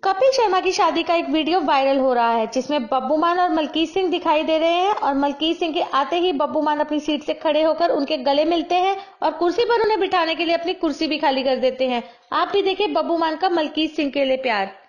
कपिल शर्मा की शादी का एक वीडियो वायरल हो रहा है जिसमें बब्बू मान और मलकीत सिंह दिखाई दे रहे हैं और मलकीत सिंह के आते ही बब्बू मान अपनी सीट से खड़े होकर उनके गले मिलते हैं और कुर्सी पर उन्हें बिठाने के लिए अपनी कुर्सी भी खाली कर देते हैं। आप भी देखिए बब्बू मान का मलकीत सिंह के लिए प्यार।